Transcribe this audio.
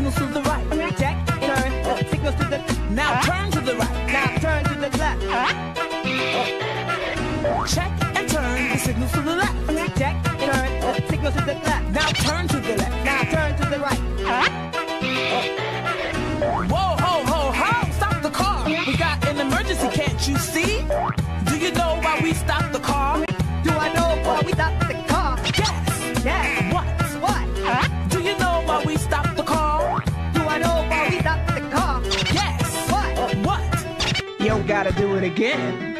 signals to the right. Check, turn, signals to the. Now turn to the right. Now turn to the left. Check and turn the signals to the left. Check, turn, signals to the left. Now turn to the left. Now turn to the right. Whoa, ho, ho, ho! Stop the car! We got an emergency, can't you see? Do you know why we stopped the car? Do I know why we stopped the car? Yes! Yes. What? What? Do you know why we stopped the car? Do I know why we stopped the car? Yes! What? What? You don't gotta do it again.